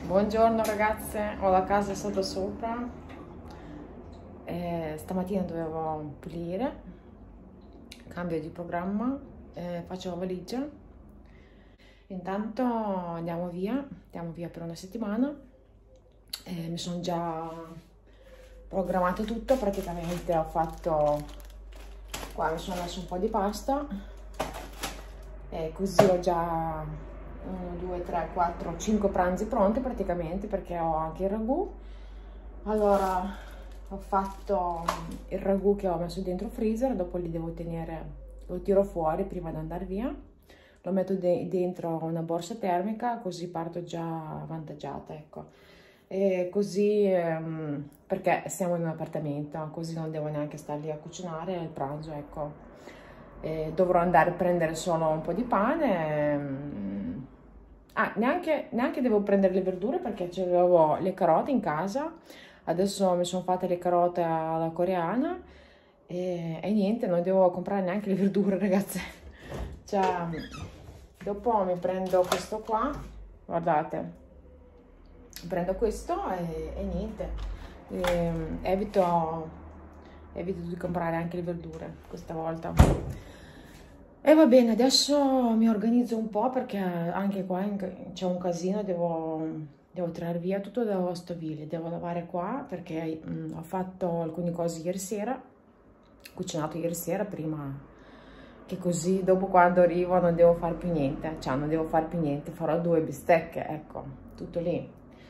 Buongiorno ragazze, ho la casa sotto sopra. Stamattina dovevo pulire, cambio di programma, faccio la valigia. Intanto andiamo via per una settimana. Mi sono già programmato tutto, praticamente ho fatto, qua mi sono messo un po' di pasta e così ho già 1, 2, 3, 4, 5 pranzi pronti praticamente, perché ho anche il ragù. Allora ho fatto il ragù che ho messo dentro il freezer, dopo li devo tenere, lo tiro fuori prima di andare via, lo metto dentro una borsa termica, così parto già avvantaggiata, ecco. E così perché siamo in un appartamento, così non devo neanche stare lì a cucinare il pranzo, ecco. Dovrò andare a prendere solo un po' di pane. Neanche devo prendere le verdure perché avevo le carote in casa. Adesso mi sono fatte le carote alla coreana e niente, non devo comprare neanche le verdure, ragazze. Cioè, dopo mi prendo questo qua, guardate, prendo questo e niente. Evito di comprare anche le verdure questa volta. E va bene, adesso mi organizzo un po' perché anche qua c'è un casino, devo tirare via tutto dalla lavastoviglie, devo lavare qua perché ho fatto alcune cose ieri sera, ho cucinato ieri sera prima, che così dopo quando arrivo non devo fare più niente, cioè non devo fare più niente, farò 2 bistecche, ecco, tutto lì.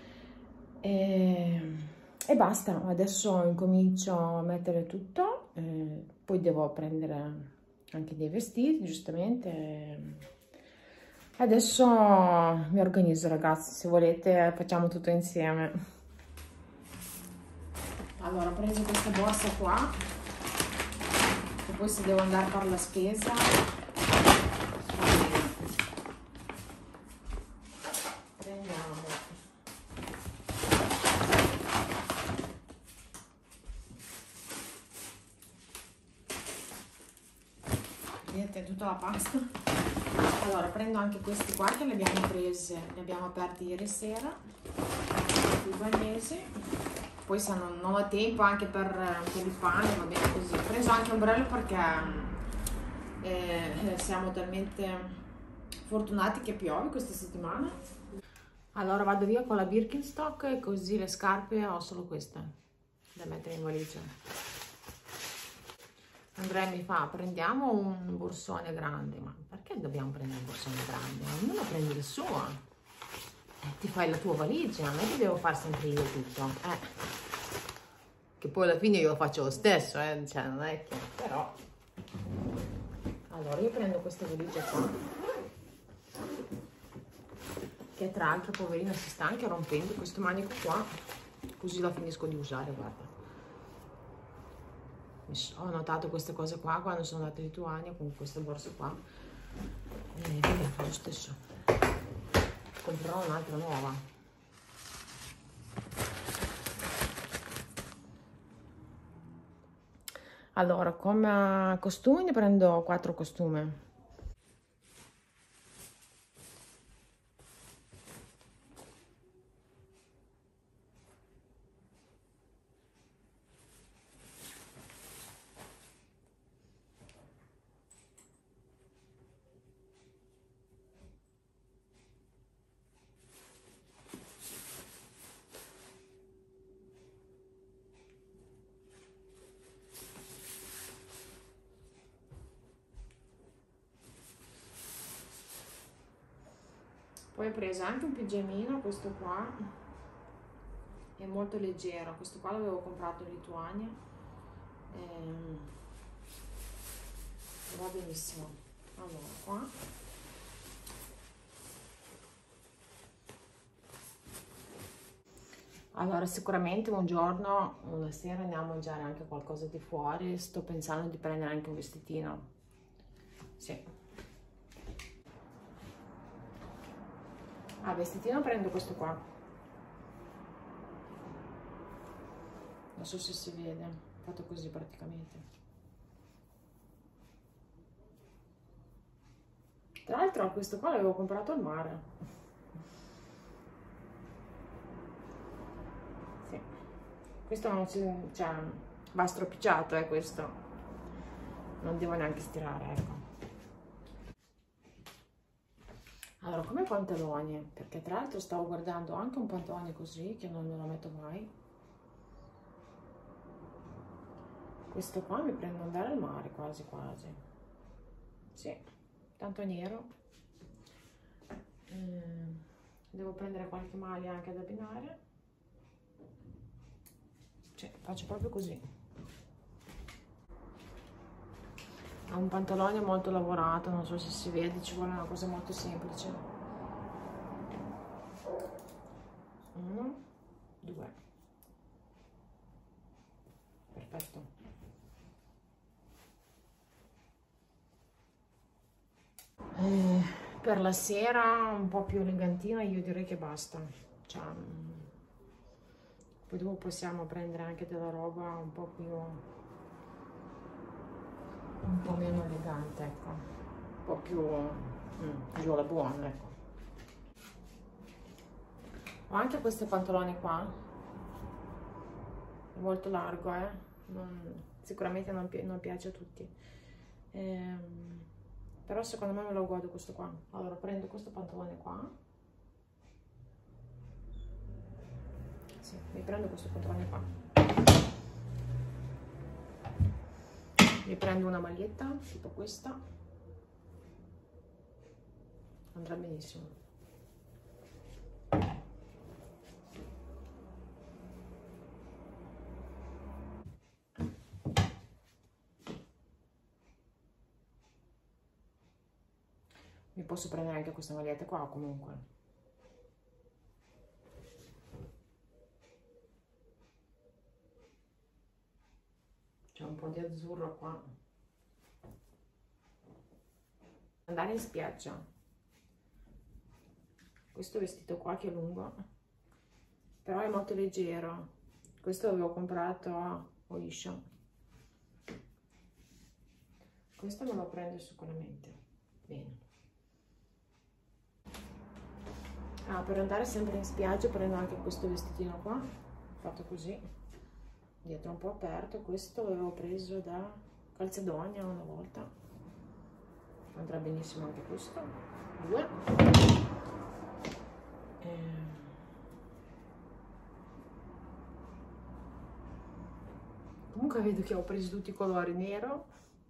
E basta, adesso incomincio a mettere tutto, poi devo prendere anche dei vestiti, giustamente. Adesso mi organizzo, ragazzi, se volete facciamo tutto insieme. Allora, ho preso questa borsa qua, e poi se devo andare a fare la spesa, prendiamo. Vedete tutta la pasta. Allora prendo anche questi qua che li abbiamo presi, li abbiamo aperti ieri sera, i bagnesi. Poi se non ho tempo anche per un po' di pane, va bene così. Ho preso anche ombrello perché siamo talmente fortunati che piove questa settimana. Allora vado via con la Birkenstock e così le scarpe ho solo queste da mettere in valigia. Andrea mi fa, prendiamo un borsone grande, ma perché dobbiamo prendere un borsone grande? Ognuno prendi il suo, ti fai la tua valigia, non è che devo fare sempre io tutto, che poi alla fine io lo faccio lo stesso, cioè non è che, però. Allora io prendo questa valigia qua, che tra l'altro poverina si sta anche rompendo questo manico qua, così la finisco di usare, guarda. Ho notato queste cose qua quando sono andata in Lituania con queste borse qua e vabbè, fa lo stesso, comprerò un'altra nuova. Allora come costumi ne prendo 4 costumi. Poi ho preso anche un pigiamino, questo qua è molto leggero, questo qua l'avevo comprato in Lituania e va benissimo. Allora qua allora sicuramente un giorno, una sera andiamo a mangiare anche qualcosa di fuori, sto pensando di prendere anche un vestitino, sì. Vestitino prendo questo qua, non so se si vede, fatto così praticamente. Tra l'altro questo qua l'avevo comprato al mare. Questo non si, cioè, va stropicciato, questo. Non devo neanche stirare, ecco. Allora, come pantaloni, perché tra l'altro stavo guardando anche un pantalone così, che non me lo metto mai. Questo qua mi prendo ad andare al mare, quasi quasi. Sì, tanto nero. Devo prendere qualche maglia anche da abbinare. Cioè, faccio proprio così. Ha un pantalone molto lavorato, non so se si vede, ci vuole una cosa molto semplice. 1, 2. Perfetto. Per la sera un po' più elegantina io direi che basta, cioè, poi dopo possiamo prendere anche della roba un po' meno elegante, ecco, un po' più alla buona, ecco. Ho anche questo pantalone qua, è molto largo, sicuramente non piace a tutti. Però secondo me me lo godo questo qua. Allora prendo questo pantalone qua. Sì, mi prendo questo pantalone qua. Mi prendo una maglietta, tipo questa. Andrà benissimo. Mi posso prendere anche questa maglietta qua comunque. C'è un po' di azzurro qua. Andare in spiaggia. Questo vestito qua che è lungo, però è molto leggero. Questo l'avevo comprato a Oysho. Questo me lo prendo sicuramente. Bene. Per andare sempre in spiaggia prendo anche questo vestitino qua, fatto così, dietro un po' aperto. Questo l'avevo preso da Calzedonia una volta, andrà benissimo anche questo. 2. Comunque vedo che ho preso tutti i colori: nero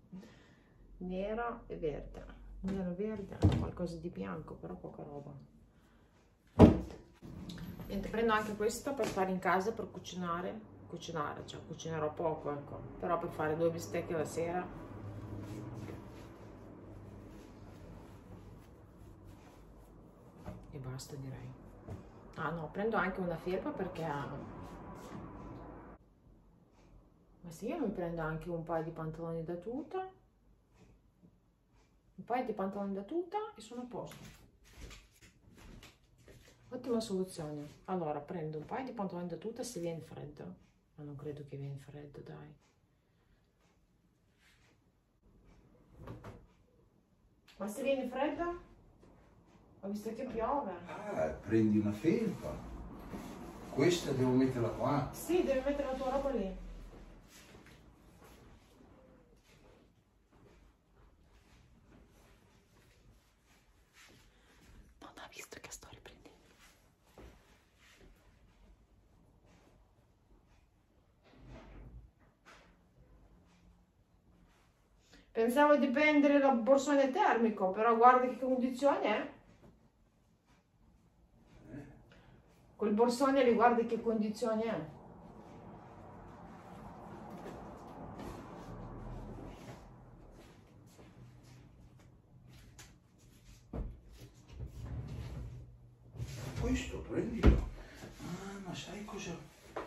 e verde, qualcosa di bianco, però poca roba. Niente, prendo anche questo per fare in casa, per cucinare, cioè cucinerò poco, ecco, però per fare 2 bistecche la sera. E basta, direi. Ah no, prendo anche una felpa perché ma se io mi prendo anche un paio di pantaloni da tuta, e sono a posto. Ottima soluzione. Allora prendo un paio di pantaloni da tuta se viene freddo, ma non credo che viene freddo, dai. Ma se viene freddo? Ho visto che piove. Prendi una felpa. Questa devo metterla qua. Sì, devi mettere la tua roba lì. Non ha visto che sto riprendendo. Pensavo di prendere il borsone termico, però guarda che condizioni è. Col borsone lì guarda che condizioni è. Questo prendilo. Ma sai cosa?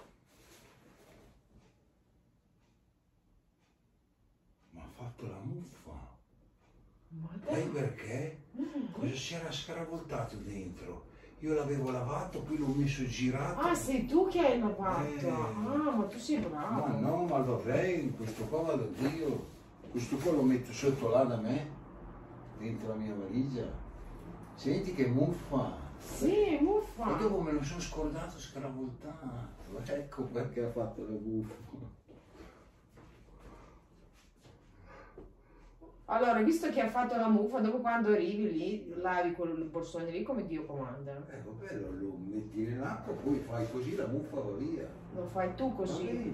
Mi ha fatto la muffa. Sai perché? Cosa si era scaravoltato dentro? Io l'avevo lavato, poi l'ho messo girato. Ah, sei tu che hai lavato? Ma tu sei bravo. Ma no, ma va bene, questo qua vado Dio. Questo qua lo metto sotto là da me, dentro la mia valigia. Senti che muffa. Sì, muffa. E dopo me lo sono scordato scaravoltato. Ecco perché ha fatto la muffa. Allora, visto che ha fatto la muffa, dopo quando arrivi lì, lavi quel borsone lì come Dio comanda. Ecco, bello, lo metti nell'acqua, poi fai così, la muffa va via. Lo fai tu così.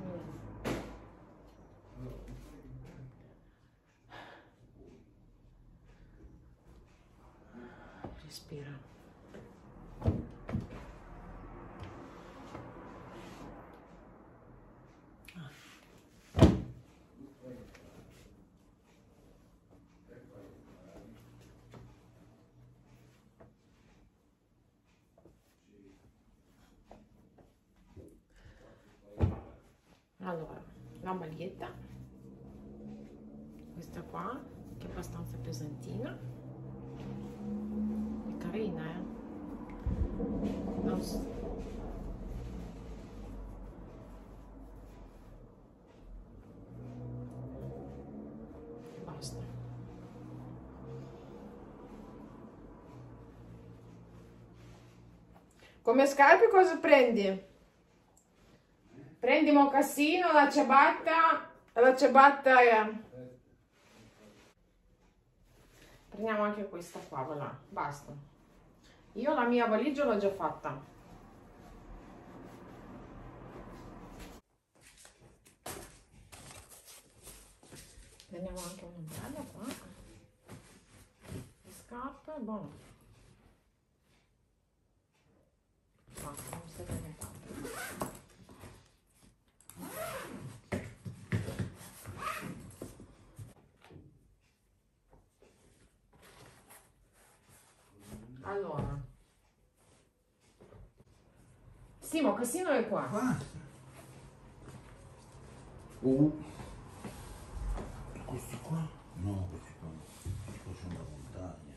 Respira. Allora, la maglietta, questa qua, che è abbastanza pesantina, è carina, non so. Basta. Come scarpe cosa prendi? Prendi mocassino, la ciabatta prendiamo anche questa qua, voilà, basta. Io la mia valigia l'ho già fatta. Prendiamo anche un'ombrella qua. Le scarpe, buono. Basta, non serve nient'altro. Allora, sì, mocassino è qua. Basta. Questi qua? No, questi qua sono da montagna.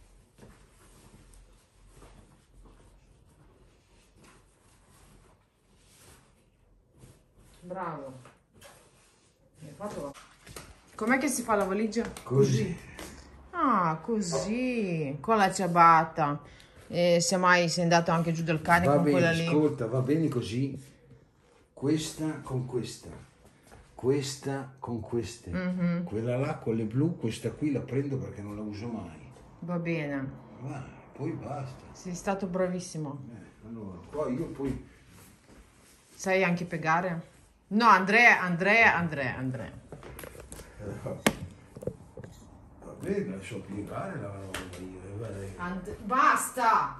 Bravo. Hai fatto... Com'è che si fa la valigia? Così. Ah, così, con la ciabatta. Se mai sei andato anche giù del cane Va con bene, quella lì. ascolta, va bene così. Questa con questa. Questa con queste. Quella là con le blu, questa qui la prendo perché non la uso mai. Va bene. Va, poi basta. Sei stato bravissimo. Allora, poi io poi... Sai anche piegare? No, Andrea. Va bene, lascio piegare la roba io. Basta!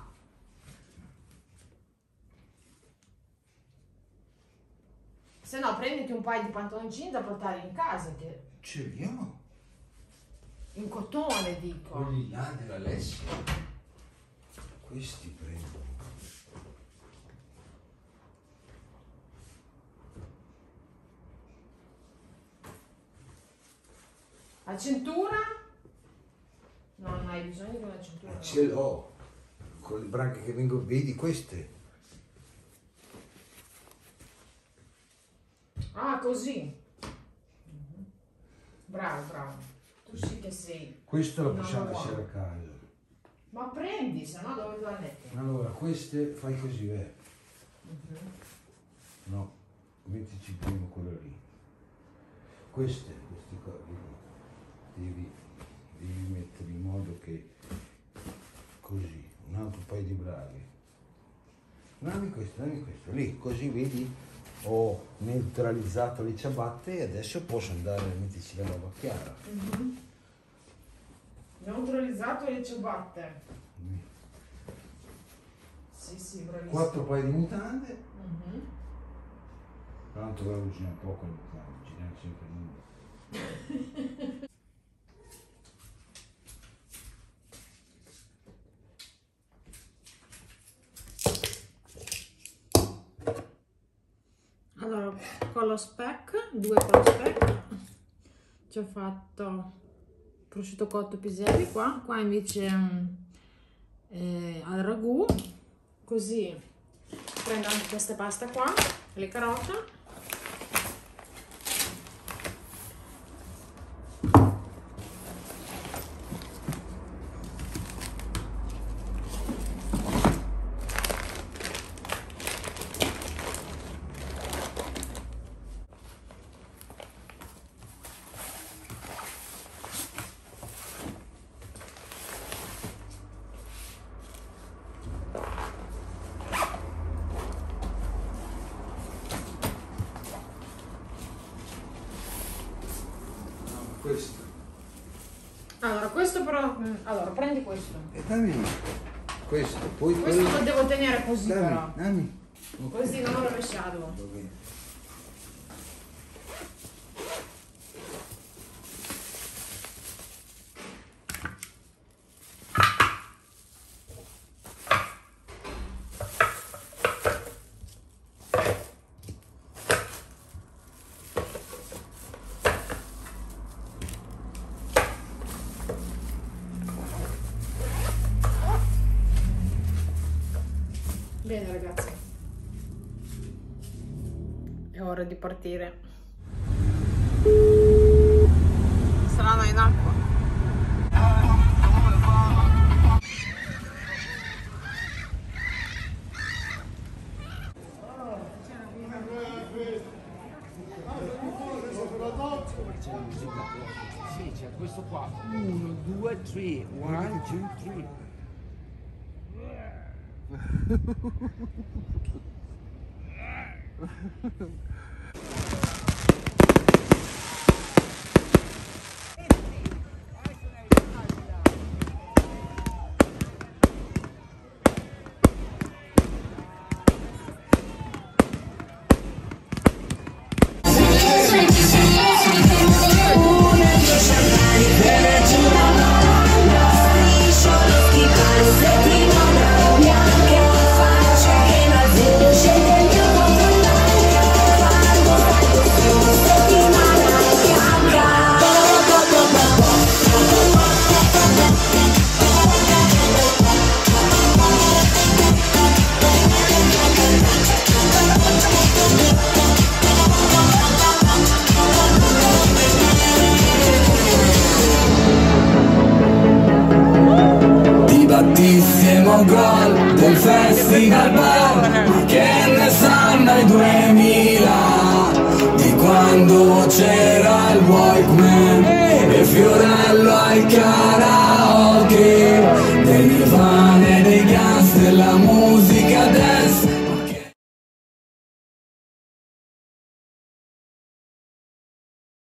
Se no prenditi un paio di pantaloncini da portare in casa che... Ce li ho. In cotone, dico. Quelli là dell'Alessia. Questi prendo. La cintura? Non hai bisogno di una cintura. Ce l'ho. Con le branche che vengono, vedi queste? Ah, così. Bravo. Tu sì che sei. Questo lo possiamo lasciare a casa. Ma prendi, se no dove lo metti? Allora, queste fai così, No, mettici prima quello lì. Questi qua, devi mettere in modo che così, un altro paio di braghe. Dammi questo, lì, così vedi, ho neutralizzato le ciabatte e adesso posso andare a metterci la roba chiara. Neutralizzato le ciabatte. Sì, bravissimo. 4 paio di mutande. Tanto ve lo usiamo poco le mutande, ci diamo sempre nulla. Allora, con lo speck, 2 con lo speck, ci ho fatto prosciutto cotto piselli qua invece al ragù, così prendo anche questa pasta qua, le carote, questo. Allora, questo però... Allora, prendi questo. E dammi questo, poi Questo lo devo tenere così però. Dammi. Così non ho rovesciato. Va bene. Bene ragazzi, è ora di partire. Saranno in acqua. Sì, c'è questo qua. 1, 2, 3. 1, 2, 3. Battissimo gol del Festival Bar, che ne sanno i 2000, di quando c'era il Walkman e Fiorello al Cara.